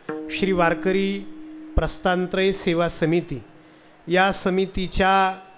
श्री वारकरी प्रस्थानत्रय सेवा समिती या समितीच्या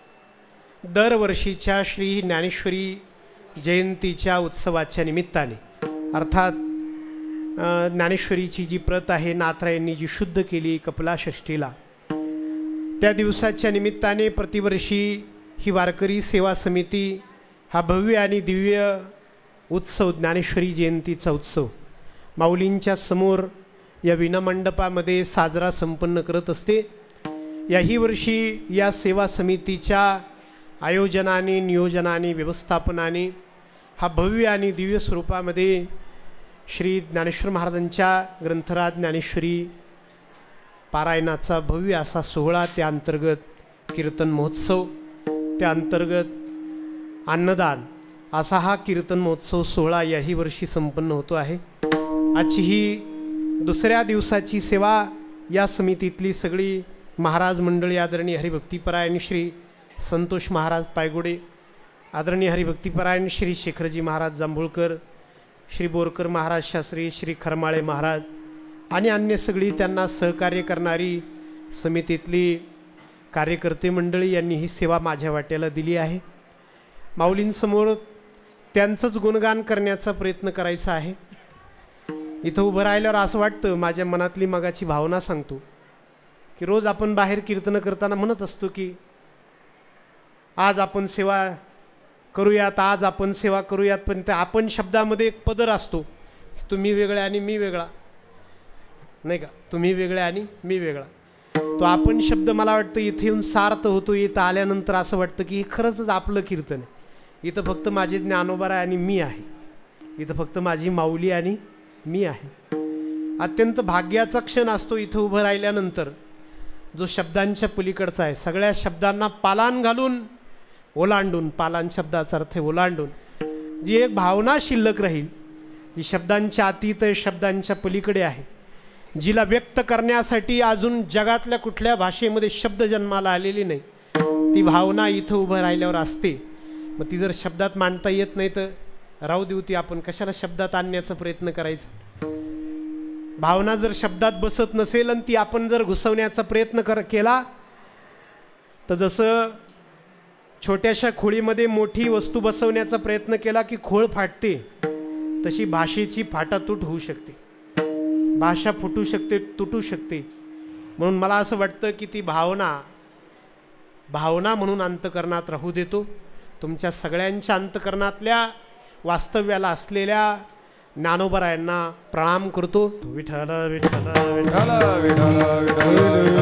दरवर्षीच्या श्री ज्ञानेश्वरी जयंतीच्या उत्सवाच्या निमित्ताने अर्थात ज्ञानेश्वरीची जी प्रत आहे नाथरायांनी जी शुद्ध केली कपिला षष्ठीला, त्या दिवसाच्या निमित्ताने प्रतिवर्षी ही वारकरी सेवा समिती हा भव्य आणि दिव्य उत्सव ज्ञानेश्वरी जयंतीचा उत्सव माऊलींच्या समोर या विनामंडपामध्ये साजरा संपन्न करत असते। याही वर्षी या सेवा समितीच्या आयोजनाने नियोजनाने व्यवस्थापनाने हा भव्य आणि दिव्य स्वरूपामध्ये श्री ज्ञानेश्वर महाराजांच्या ग्रंथराज ज्ञानेश्वरी पारायणाचा भव्य असा सोहळा, त्या अंतर्गत कीर्तन महोत्सव, त्या अंतर्गत अन्नदान असा हा कीर्तन महोत्सव सोहळा याही वर्षी संपन्न होतो आहे। आजची ही दुसऱ्या दिवसाची सेवा या समितीतली सगळी महाराज मंडळी आदरणीय हरिभक्तीपरायण श्री संतोष महाराज पायगुडे, आदरणीय हरिभक्तीपरायण श्री शेखरजी महाराज जांभूळकर, श्री बोरकर महाराज शास्त्री, श्री खरमाळे महाराज आणि अन्य सगळी त्यांना सहकार्य करणारी समितीतली कार्यकर्ते मंडळी यांनी ही सेवा माझ्या वाट्याला दिली आहे। माऊलींसमोर त्यांचंच गुणगान करण्याचा प्रयत्न करायचा आहे। इथं उभं राहिल्यावर असं वाटतं, माझ्या मनातली मगाची भावना सांगतो की रोज आपण बाहेर कीर्तन करताना म्हणत असतो की आज आपण सेवा करूयात, आज आपण सेवा करूयात, पण त्या आपण शब्दामध्ये एक पदर असतो, तुम्ही वेगळे आणि मी वेगळा, नाही का, तुम्ही वेगळे आणि मी वेगळा। तो आपण शब्द मला वाटतं इथे येऊन सार्थ होतो, इथं आल्यानंतर असं वाटतं की हे खरंच आपलं कीर्तन आहे। इथं फक्त माझे ज्ञानोबा आणि मी आहे, इथं फक्त माझी माऊली आणि मी आहे। अत्यंत भाग्याचा क्षण असतो इथं उभं राहिल्यानंतर, जो शब्दांच्या पलीकडचा आहे। सगळ्या शब्दांना पालान घालून ओलांडून, पालान शब्दाचा अर्थ ओलांडून जी एक भावना शिल्लक राहील, जी शब्दांच्या अतीत शब्दांच्या पलीकडे आहे, जिला व्यक्त करण्यासाठी अजून जगातल्या कुठल्या भाषेमध्ये शब्द जन्माला आलेली नाही, ती भावना इथं उभं राहिल्यावर असते। मग ती जर शब्दात मांडता येत नाही तर राहू देऊ, ती आपण कशाला शब्दात आणण्याचा प्रयत्न करायचा। भावना जर शब्दात बसत नसेल आणि ती आपण जर घुसवण्याचा प्रयत्न केला तर जसं छोट्याशा खोळीमध्ये मोठी वस्तू बसवण्याचा प्रयत्न केला की खोळ फाटते, तशी भाषेची फाटातूट होऊ शकते, भाषा फुटू शकते, तुटू शकते। म्हणून मला असं वाटतं की ती भावना म्हणून अंतकरणात राहू देतो। तुमच्या सगळ्यांच्या अंतकरणातल्या वास्तव्याला असलेल्या ज्ञानोबरायांना प्रणाम करतो। विठ्ठल विठ्ठल विठ्ठल विठ्ठल विठ्ठल